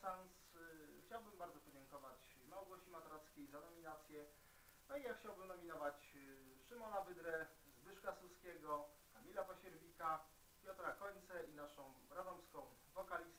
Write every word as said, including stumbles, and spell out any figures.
kwadrans. Chciałbym bardzo podziękować Małgosi Matrackiej za nominację. No i ja chciałbym nominować Szymona Wydrę, Zbyszka Suskiego, Kamila Pasierwika, Piotra Końce i naszą radomską wokalistkę